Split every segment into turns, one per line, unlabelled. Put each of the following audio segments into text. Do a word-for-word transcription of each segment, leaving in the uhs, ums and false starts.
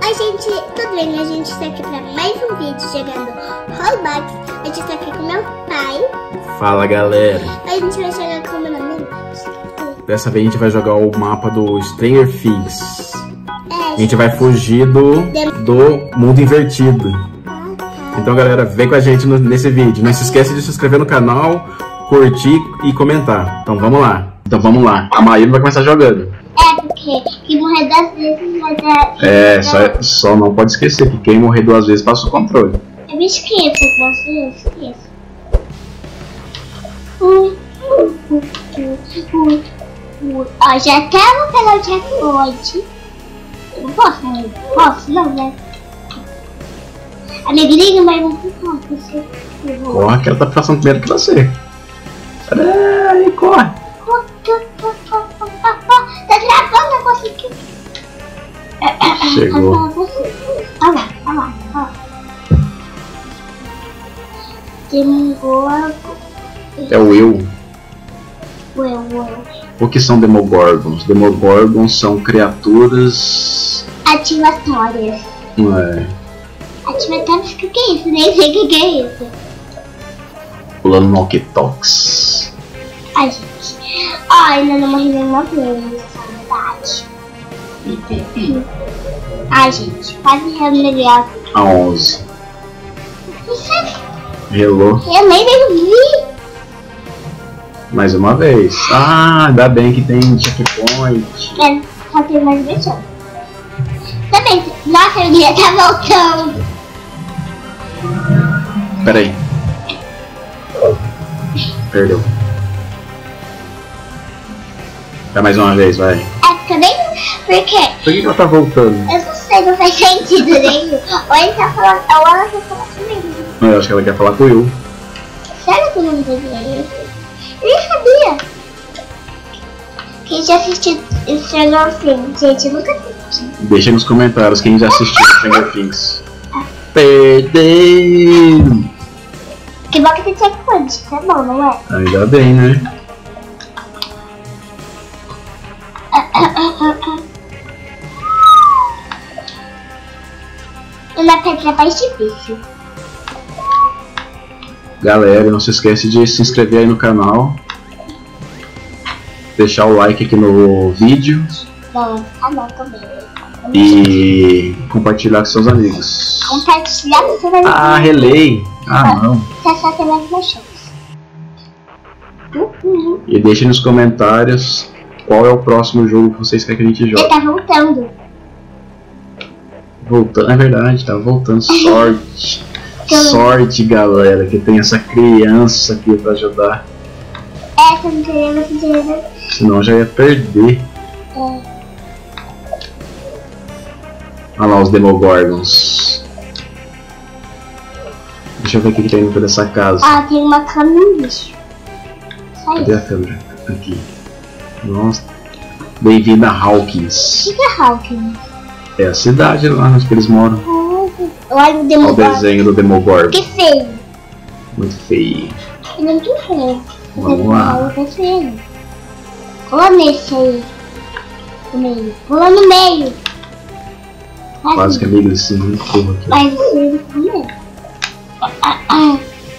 Oi gente, tudo bem? A gente está aqui para mais um vídeo jogando Roblox. A gente está aqui com meu pai.
Fala galera.
A gente vai jogar com o meu nome.
Dessa vez a gente vai jogar o mapa do Stranger Things.
É,
a gente vai fugir do, do mundo invertido.
Ah, tá.
Então galera, vem com a gente no, nesse vídeo. Não se esquece de se inscrever no canal, curtir e comentar. Então vamos lá. Então vamos lá. A Mayumi vai começar jogando.
É, porque quem morrer duas vezes vai dar...
É, só, só não pode esquecer que quem morrer duas vezes passa o controle.
Eu me esqueço, posso eu esqueço. Uh, uh, uh, uh, uh. Ó, já até vou pegar o jackpot. Eu não posso, não posso, não, né? A negrinha, mas não posso, você.
Corre que ela tá passando primeiro que você. Aí, corre.
Tá travando o negócio aqui.
Chegou.
Olha lá, olha lá, olha lá. Demogorgon.
É o eu.
O eu, o eu.
O que são Demogorgons? Demogorgons são criaturas...
Ativatórias.
Não é...
Ativatórias, o que é isso? Nem sei o que é isso.
Pulando no walkie-talks.
Ai, gente. Ó, ainda não morri nenhuma vez, saudade. Ai, gente, quase remelhar.
A onze.
Isso é...
Relou.
Eu nem vi.
Mais uma vez. Ah, ainda bem que tem checkpoint.
É, só tem mais versão. Também, nossa, o dia tá voltando.
Pera aí. Perdeu. Dá mais uma vez, vai.
É, também, por quê?
Por que ela tá voltando?
Eu não sei, não faz sentido nenhum. Ou ele tá falando, ou ela tá falando comigo.
Eu acho que ela quer falar com eu.
Sério que eu não sabia isso? Eu nem sabia. Quem já assistiu Stranger Things? Gente, eu nunca assisti.
Deixa nos comentários quem já assistiu Stranger Things. Perdeu!
Que bom que tem checkpoint, isso é bom, não é?
Ainda bem, né?
Uma pedra mais difícil.
Galera, não se esquece de se inscrever aí no canal. Deixar o like aqui no vídeo.
Não, ah não, também.
E compartilhar com seus amigos.
Compartilhar com seus amigos.
Ah, relei! Ah, não.
Você só tem mais uma chance. Uhum.
E deixem nos comentários qual é o próximo jogo que vocês querem que a gente
Ele
jogue.
tá voltando.
Voltando, é verdade, tá voltando. Sorte. Sorte, galera, que tem essa criança aqui pra ajudar.
É, você não queria, você queria.
Senão já ia perder.
É.
Olha lá os Demogorgons. Deixa eu ver o que tem dentro dessa casa.
Ah, tem uma cama no lixo. Só
Cadê a
isso.
câmera? Aqui. Nossa. Bem-vindo a Hawkins.
O que é Hawkins?
É a cidade lá onde eles moram.
Olha o
Olha o
Demogorgon.
desenho do Demogorgon.
Que feio.
Muito feio.
Ele é muito feio.
Vamos lá.
É feio. Pula nesse aí. No meio. Pula no meio.
Quase que amigo desse muito povo aqui.
Mas isso ele comer. Ah, ah.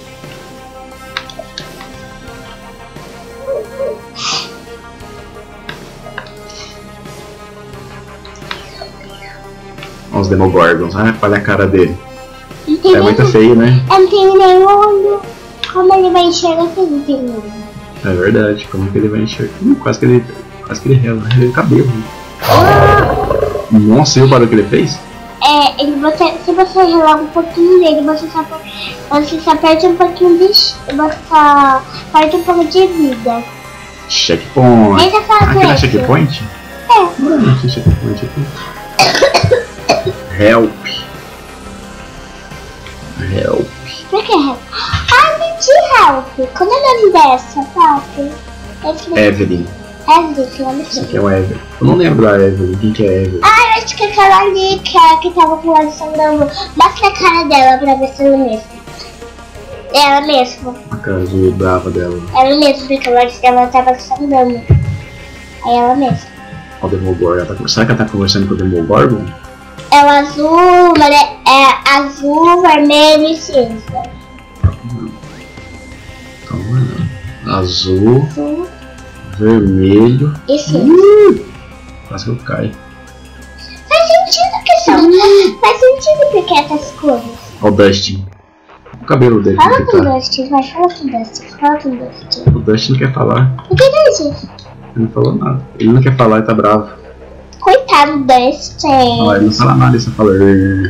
Olha os Demogorgons. Ah, olha a cara dele.
Não tem
É
nem-
muito feio, né?
Eu não tenho nem olho. Como ele vai enxergar se ele não tem olho?
É verdade. Como que ele vai enxergar? Hum, quase que ele. Quase que ele rela. Ele é cabelo. Nossa, viu o barulho que ele fez?
É, ele, você, se você relar um pouquinho dele, você só, você só perde um pouquinho de... Você só perde um pouco de vida.
Checkpoint.
Deixa eu falar
Ah,
com
aqui é
esse.
checkpoint?
É.
Não, não tem checkpoint aqui. Help. Help.
Por que help? Ah, menti help. Como é o nome dessa? Help. Esse nome-
Evelyn.
Evelyn, que nome
Esse
é?
aqui é o Evelyn. Eu não lembro da Evelyn. Quem que é Evelyn?
Ah, eu acho que é aquela ali que, é, que tava com o sangrando. Mostra a cara dela pra ver se ela é mesmo. Ela mesma.
A cara de brava dela.
Ela mesma, porque o olho dela tava sangrando. Aí ela mesma.
Ó, o Demogorgon. Ela tá... Será que ela tá conversando com o Demogorgon?
É o azul, é, é azul, vermelho e cinza.
Azul,
Azul,
vermelho
e cinza.
Uh, quase que eu caio.
Faz sentido que são. Faz sentido porque essas cores.
Olha o Dustin. O cabelo dele.
Fala com o
tá.
Dustin, vai, fala com o Dustin. Fala com o Dustin.
O Dustin não quer falar.
O que é isso?
Ele não falou nada. Ele não quer falar e tá bravo.
Coitado do Dustin.
Olha, ele não fala nada, ele só fala.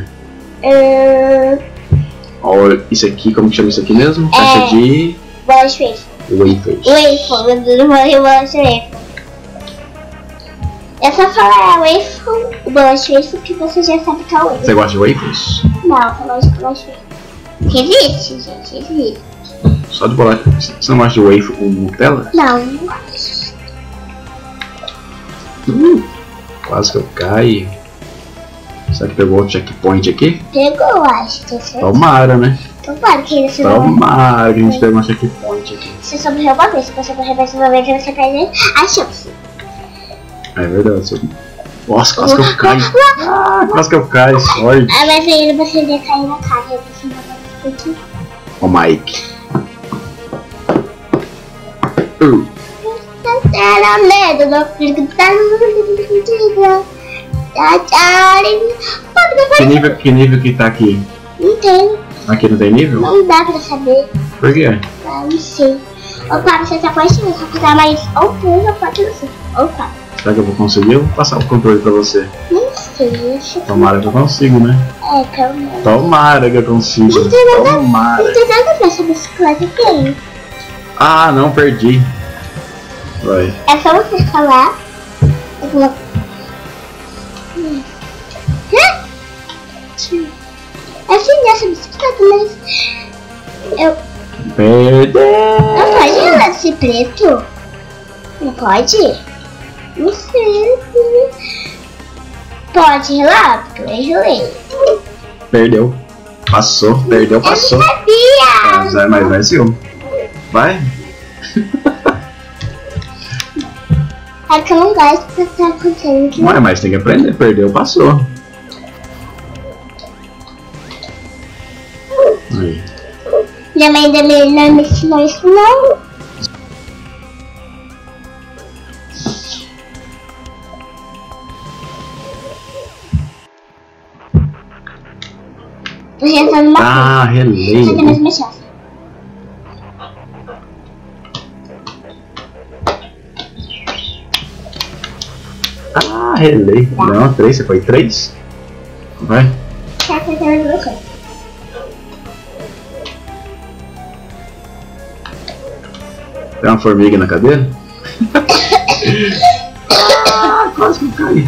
Uh,
Olha, isso aqui, como que chama isso aqui mesmo?
É.
Caixa de
bola de waffle.
wafers.
Waffle, eu não falei bola de waffle. É só falar waffle, bola de waffle, que você já sabe que é o waffle.
Você gosta de wafers?
Não, eu gosto de bola de waffle. Existe, gente, existe.
Só de bolacha. Você não gosta de wafer com Nutella?
Não, não gosto.
Hum, quase que eu caio. Será que pegou o checkpoint aqui?
Pegou, eu acho, tem certeza.
Tomara, né?
Tomara que você não...
Tomara que a gente pegou um checkpoint aqui.
Você só morreu uma vez, se você morrer mais uma vez, você perde a chance.
É verdade. Você... Nossa, quase que eu caio. Ah, quase que eu caio, sorte.
Ah, mas aí você ia cair na cara, aí você não vai aqui.
Ô, Mike. Uh.
Era medo, não fico
Que nível, que nível que tá aqui?
Não tem,
Aqui não tem nível?
não dá pra saber.
Por quê?
Ah, não sei. Opa, você tá conseguindo, só que dá mais ou três ou quatro, não sei. Opa,
Será que eu vou conseguir? Eu vou passar o controle pra você.
não sei, acho que...
Tomara que eu consigo, né?
É, calma.
Tomara que eu consiga.
Não tem nada,
Tomara.
não tem nada pra essa bicicleta aqui.
Ah, não, perdi. Vai.
É só você falar. Eu vou... Hum. É assim nessa bicicleta, mas... Eu...
Perdeu.
Não pode relar esse preto? Não pode? Não sei. Pode relar? Porque eu relei.
Perdeu. Passou, perdeu, passou.
Eu não sabia!
Mas vai, mas vai, senhor. Vai.
É que eu não gosto do que tá acontecendo aqui.
Ué, mas tem que aprender. Perdeu, passou. Aí.
Minha mãe ainda me, não me ensinou isso, não. Tô já tá numa
Ah,
coisa.
relei.
Só tem mais uma chance.
Ah, relei. Não, três. Você foi três? Vai.
Só tem mais uma chance.
Tem uma formiga na cadeira? Ah, quase que eu caí.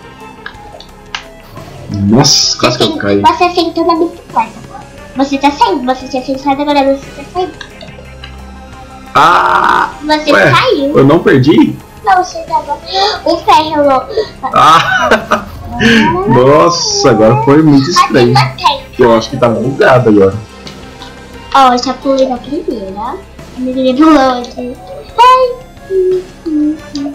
Nossa, quase que eu caí.
Você sentou na bicicleta. Você tá saindo, você tinha sentado, agora você tá saindo.
Ah!
Você
Ué,
caiu.
eu não perdi?
Não, você tava... O ferro louco.
Ah! Nossa, agora foi muito estranho. Eu acho que tá bugado agora.
Ó, eu já pulei na primeira. A menina pulou aqui. Ai!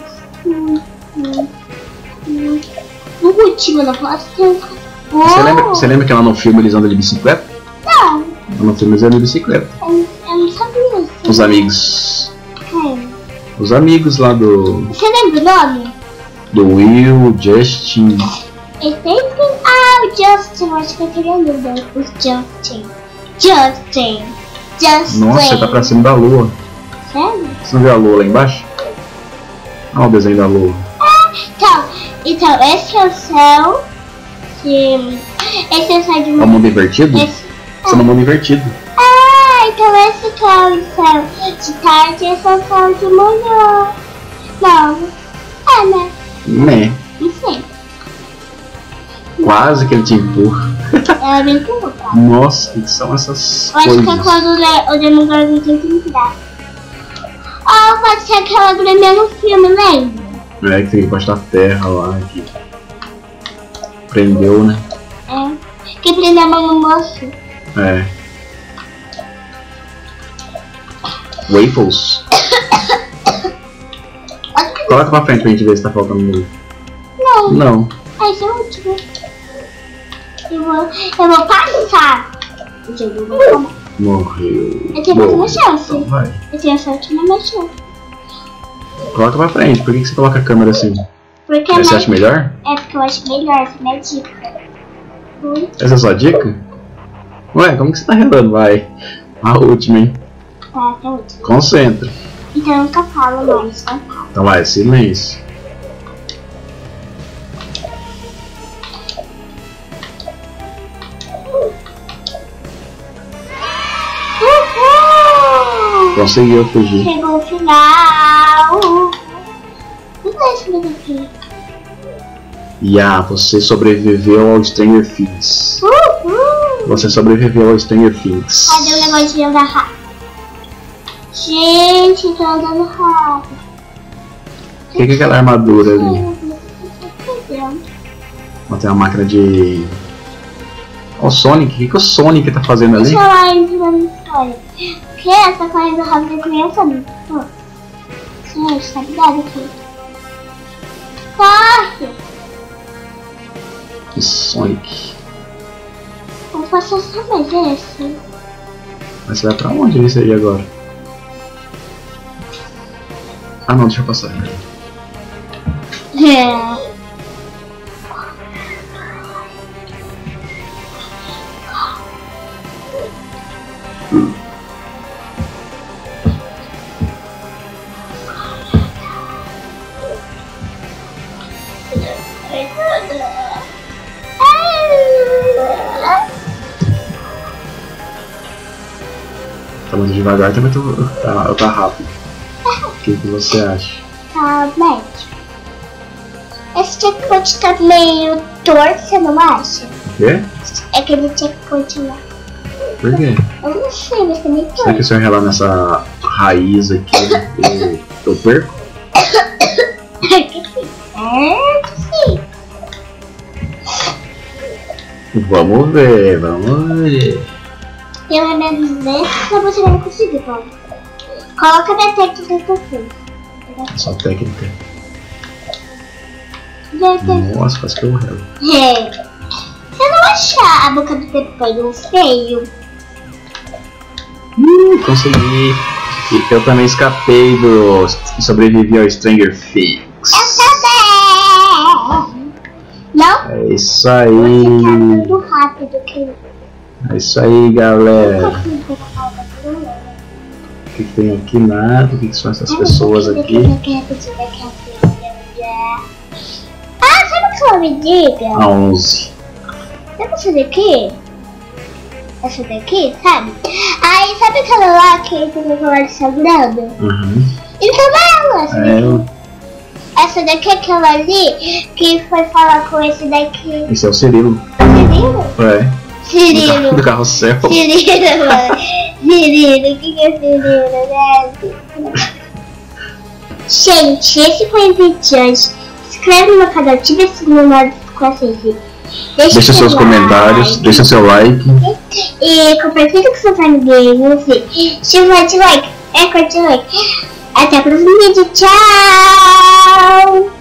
No último, não posso ter.
Você lembra, você lembra que lá no filme eles andam de bicicleta?
Não,
Lá no filme eles andam de bicicleta.
eu, eu não sabia isso.
Os amigos.
Quem?
Os amigos lá do.
Você lembra o nome?
Do Will, Justin.
Esse aí tem... Ah, o Justin, eu acho que eu queria lembrar. O Justin. Justin. Justin.
Nossa, você tá pra cima da lua.
Sério?
Você não viu a lua lá embaixo? Olha o desenho da lua.
Então, então, esse é o céu. Que... Esse é o céu de
É o mundo invertido?
Esse...
Você é no mundo invertido.
Ah, então esse que é o céu de tarde, esse é o céu de manhã. Não. É, né?
Né?
Não sei.
Quase que ele te empurra.
É bem complicado.
Nossa, o que são essas
Eu acho
coisas?
que é quando o, Le o Demogorgon tem que entrar. Oh, pode ser aquela do primeiro filme, lembra?
É que tem que encostar a terra lá. Que prendeu, né?
É. Que prendeu a mão no moço.
É. Waffles. Coloca pra frente pra gente ver se tá faltando muito.
Não.
Não.
Ah, esse é o último. Eu vou, eu vou passar. O jogo eu vou tomar.
Morreu.
Eu tenho mais uma chance.
Então vai.
Eu tenho essa última chance.
Coloca pra frente. Por que, que você coloca a câmera assim?
Porque
Mas
é
você
mais...
acha melhor?
É porque eu acho melhor, essa é minha dica. Ui.
Essa é a sua dica? Ué, como que você tá relando? Vai. A última, hein?
Tá, até a última.
Concentra.
Então eu nunca falo mais, só falo.
Então vai, silêncio.
Uhul!
Conseguiu fugir.
Chegou o final. O que é esse vídeo aqui?
E ah, você sobreviveu ao Stranger Things.
Uhul!
Você sobreviveu ao Stranger Things.
Cadê o negócio de andar rápido? Gente, tô andando rápido.
O que, que é aquela armadura ali?
Cadê?
Ó, tem uma máquina de... Ó, o Sonic. O que, que o Sonic tá fazendo ali?
Deixa eu lá entrar na história. O que é essa correndo rápido que nem eu sabia? Gente, tá ligado aqui. Corre!
Que Sonic.
Eu posso só mais esse.
Mas você vai pra onde nesse aí agora? Ah não, deixa eu passar.
É.
Tá muito devagar, também tô, tá, tá rápido. O que, que você acha?
Tá médio. Esse checkpoint tá meio torto, você não acha?
O quê?
É aquele checkpoint lá.
Por quê?
Eu não sei, mas tá meio torto.
Será que se eu relar nessa raiz aqui, eu, eu perco?
É, sim.
Vamos ver, vamos ver.
Eu remédio desse, mas você vai conseguir, Paulo. Coloca a minha técnica que eu fiz.
Só técnica.
Já tem.
Nossa, quase que eu relo.
É. Você não achar a boca do tempo feio?
Hum, consegui. E eu também escapei do... sobrevivi ao Stranger Things.
Eu também! Não?
É isso aí.
Você tá muito rápido que...
É isso aí, galera.
Eu consigo colocar o
O que, que tem aqui? Nada. O que, que são essas pessoas aqui?
Ah, sabe o que ela me diga?
A onze.
Sabe essa daqui? Essa daqui, sabe? Aí, sabe aquela lá que tem o colar sagrado?
Uhum.
Então ela, essa
É,
daqui.
eu...
Essa daqui é aquela ali que foi falar com esse daqui.
Esse é o Cirilo.
Cirilo?
É.
Cirilo.
Do carrossel.
Cirilo, mano. Cirilo, o que, que é Cirilo, né? Gente, esse foi o vídeo de hoje. Se inscreve no meu canal, ative esse número com vocês. Deixa,
Deixa seus
like,
comentários, deixa seu like.
E compartilha com seus amigos. Chama de like, é curte like. Até o próximo vídeo, tchau!